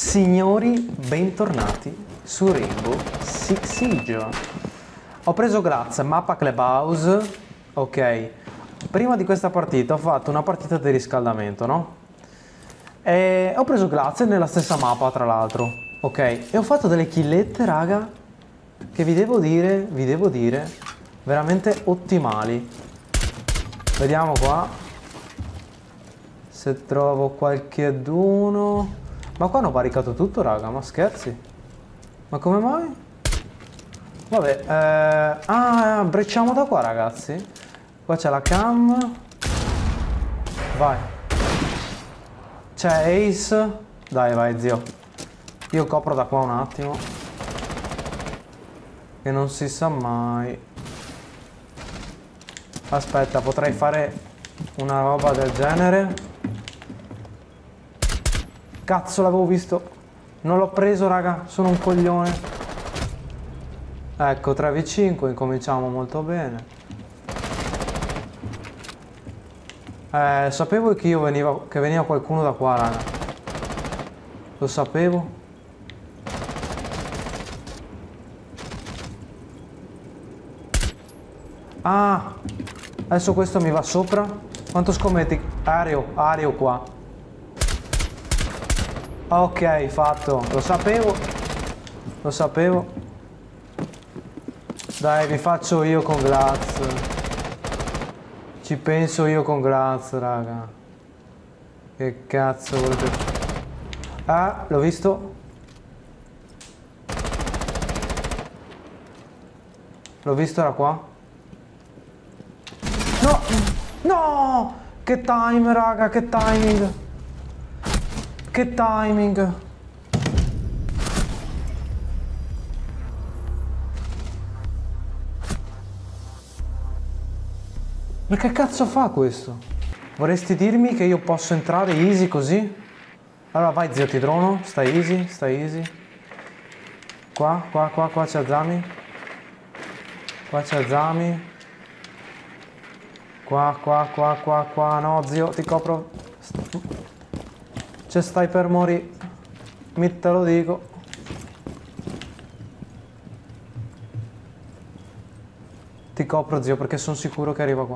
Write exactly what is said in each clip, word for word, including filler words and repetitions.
Signori, bentornati su Rainbow Six Siege. Ho preso Graz, mappa Clubhouse. Ok, prima di questa partita ho fatto una partita di riscaldamento, no? E ho preso Graz nella stessa mappa, tra l'altro. Ok, e ho fatto delle killette, raga, che vi devo dire, vi devo dire, veramente ottimali. Vediamo qua se trovo qualcheduno. Ma qua hanno baricato tutto, raga, ma scherzi? Ma come mai? Vabbè, eh... ah, brecciamo da qua, ragazzi. Qua c'è la cam. Vai. C'è Ace. Dai, vai, zio. Io copro da qua un attimo, che non si sa mai. Aspetta, potrei fare una roba del genere. Cazzo, l'avevo visto. Non l'ho preso, raga. Sono un coglione. Ecco, tre vu cinque. Incominciamo molto bene. Eh, sapevo che io veniva, che veniva qualcuno da qua, raga. Lo sapevo. Ah, adesso questo mi va sopra. Quanto scommetti? Aereo, aereo qua. Ok, fatto. Lo sapevo. Lo sapevo. Dai, vi faccio io con Graz. Ci penso io con Graz, raga. Che cazzo volete? Ah, l'ho visto. L'ho visto, era qua. No! No! Che time, raga, che timing! Che timing! Ma che cazzo fa questo? Vorresti dirmi che io posso entrare easy così? Allora vai, zio, ti drono. Stai easy, stai easy. Qua, qua, qua, qua c'è Azami. Qua c'è Azami. Qua, qua, qua, qua, qua. No, zio, ti copro. C'è stai per morire. Mi te lo dico. Ti copro, zio, perché sono sicuro che arriva qua.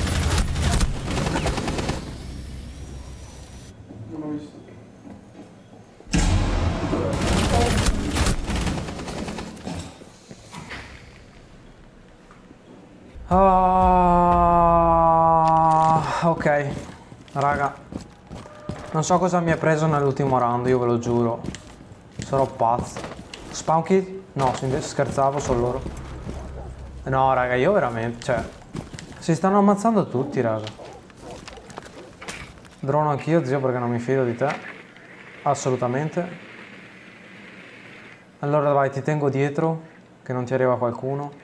Non ho visto. Ah, ok, raga. Non so cosa mi è preso nell'ultimo round, io ve lo giuro. Sarò pazzo. Spawn kill? No, scherzavo, sono loro. No, raga, io veramente, cioè... Si stanno ammazzando tutti, raga. Drono anch'io, zio, perché non mi fido di te. Assolutamente. Allora vai, ti tengo dietro, che non ti arriva qualcuno.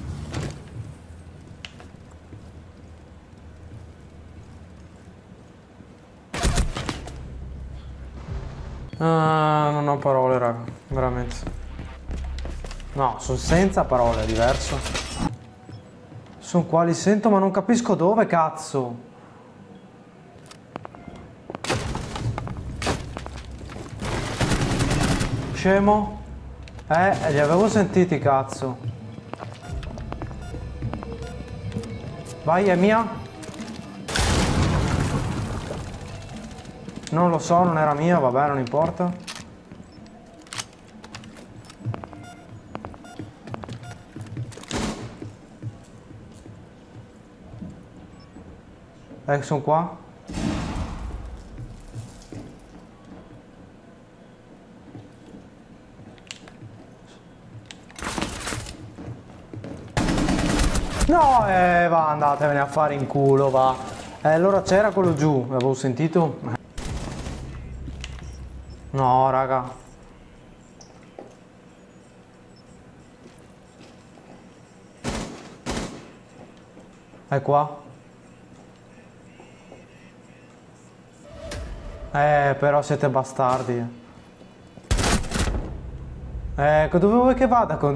Ah, non ho parole, raga, veramente. No, sono senza parole, è diverso. Sono qua, li sento, ma non capisco dove, cazzo. Scemo? Eh, li avevo sentiti, cazzo. Vai, è mia? Non lo so, non era mia, vabbè, non importa. Eh, sono qua. No, eh, va, andatevene a fare in culo, va. Eh, allora c'era quello giù, l'avevo sentito. No, raga. È qua. Eh, però siete bastardi. Eh, dove vuoi che vada con...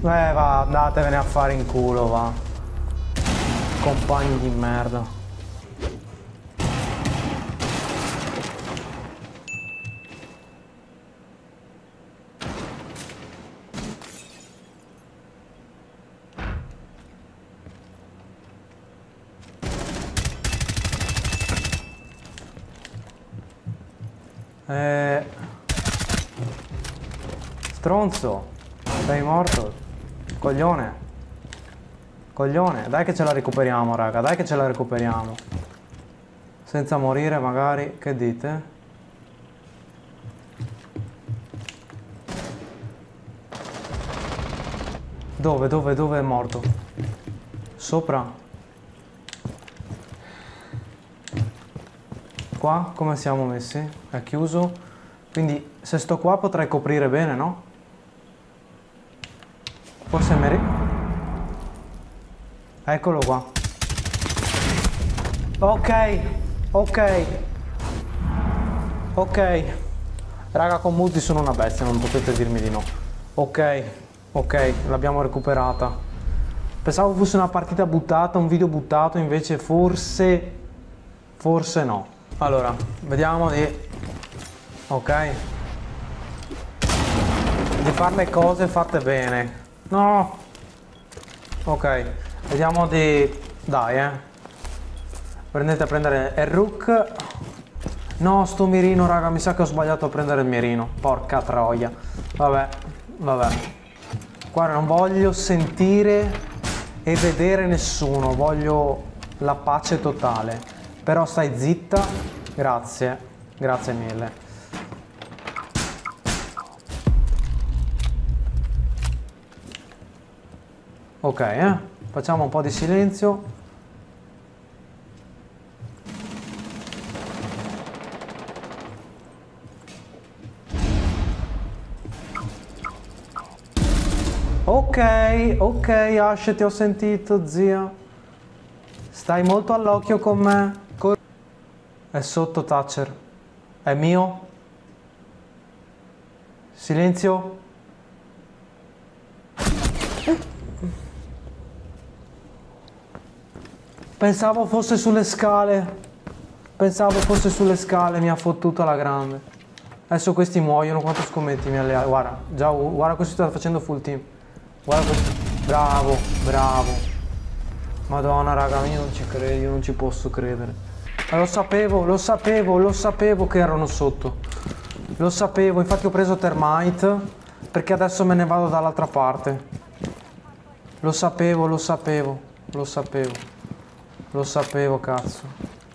va, andatevene a fare in culo, va. Compagni di merda. Eh... Stronzo, sei morto. Coglione. Coglione, dai che ce la recuperiamo, raga, dai che ce la recuperiamo. Senza morire magari, che dite? Dove, dove, dove è morto? Sopra? Qua come siamo messi? È chiuso? Quindi se sto qua potrei coprire bene, no? Forse mi... Eccolo qua. Ok, ok. Ok. Raga, con multi sono una bestia, non potete dirmi di no. Ok, ok, l'abbiamo recuperata. Pensavo fosse una partita buttata, un video buttato, invece forse... Forse no. Allora, vediamo di... Ok. Di fare le cose fatte bene. No. Ok. Vediamo di... Dai, eh. Prendete a prendere il Rook. No, sto mirino, raga. Mi sa che ho sbagliato a prendere il mirino. Porca troia. Vabbè, vabbè. Qua non voglio sentire e vedere nessuno. Voglio la pace totale. Però stai zitta. Grazie. Grazie mille. Ok, eh? Facciamo un po' di silenzio. Ok, ok, Ash, ti ho sentito, zia. Stai molto all'occhio con me. Cor- È sotto Thatcher. È mio? Silenzio. Pensavo fosse sulle scale. Pensavo fosse sulle scale, mi ha fottuto alla grande. Adesso questi muoiono, quanto scommetti mi alleati? Guarda, già, guarda questo sta facendo full team. Guarda questo. Bravo, bravo. Madonna, raga, io non ci credo, io non ci posso credere. Ma lo sapevo, lo sapevo, lo sapevo che erano sotto. Lo sapevo, infatti ho preso Termite, perché adesso me ne vado dall'altra parte. Lo sapevo, lo sapevo, lo sapevo. Lo sapevo, cazzo.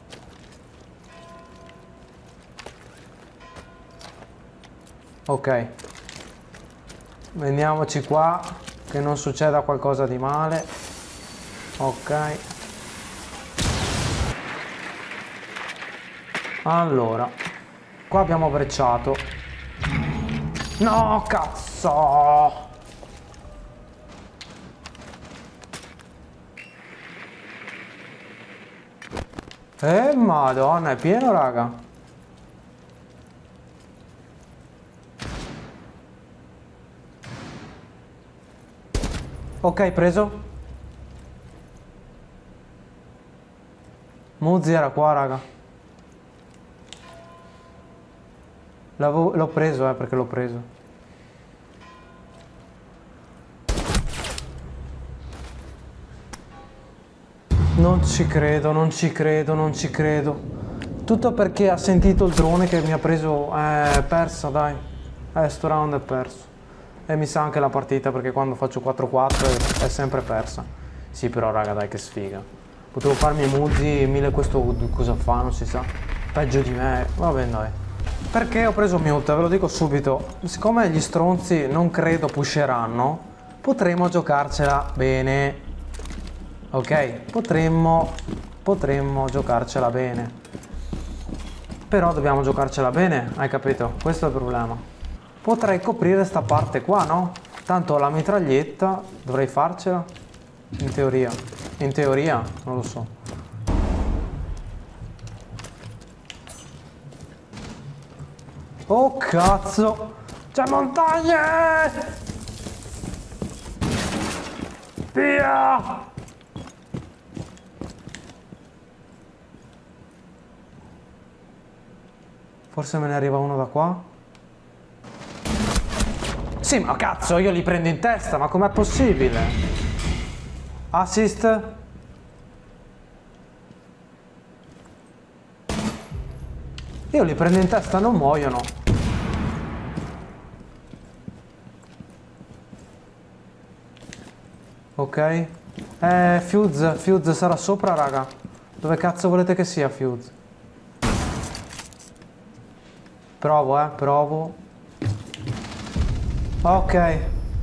Ok. Veniamoci qua, che non succeda qualcosa di male. Ok. Allora. Qua abbiamo brecciato. No, cazzo! Eh, madonna, è pieno, raga. Ok, preso. Muzzi era qua, raga. L'ho preso, eh, perché l'ho preso. Non ci credo, non ci credo, non ci credo. Tutto perché ha sentito il drone che mi ha preso. Eh, persa, dai. Eh, sto round è perso. E mi sa anche la partita, perché quando faccio quattro quattro è, è sempre persa. Sì, però, raga, dai, che sfiga. Potevo farmi Muzzi, mille questo cosa fa, non si sa. Peggio di me. Va bene, dai. Perché ho preso Mute? Ve lo dico subito. Siccome gli stronzi non credo pusheranno, potremo giocarcela bene. Ok, potremmo, potremmo giocarcela bene. Però dobbiamo giocarcela bene, hai capito? Questo è il problema. Potrei coprire sta parte qua, no? Tanto la mitraglietta dovrei farcela. In teoria. In teoria, non lo so. Oh cazzo! C'è montagne! Via! Forse me ne arriva uno da qua. Sì, ma cazzo, io li prendo in testa, ma com'è possibile? Assist. Io li prendo in testa, non muoiono. Ok. Eh, Fuse, Fuse sarà sopra, raga. Dove cazzo volete che sia Fuse? Provo, eh, provo. Ok.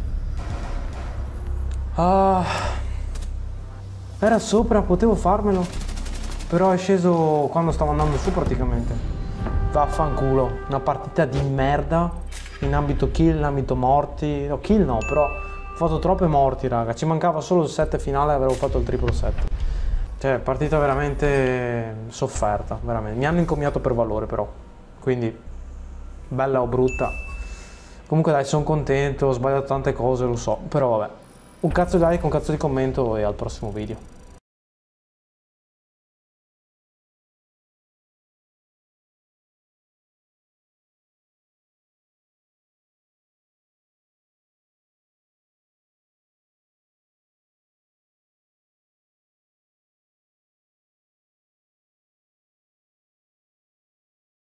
Ah. Era sopra, potevo farmelo. Però è sceso quando stavo andando su praticamente. Vaffanculo. Una partita di merda. In ambito kill, in ambito morti. No, kill no, però ho fatto troppe morti, raga. Ci mancava solo il set finale e avevo fatto il triplo set. Cioè, partita veramente sofferta, veramente. Mi hanno incommiato per valore, però. Quindi, bella o brutta. Comunque dai, sono contento, ho sbagliato tante cose, lo so. Però vabbè. Un cazzo di like, un cazzo di commento e al prossimo video.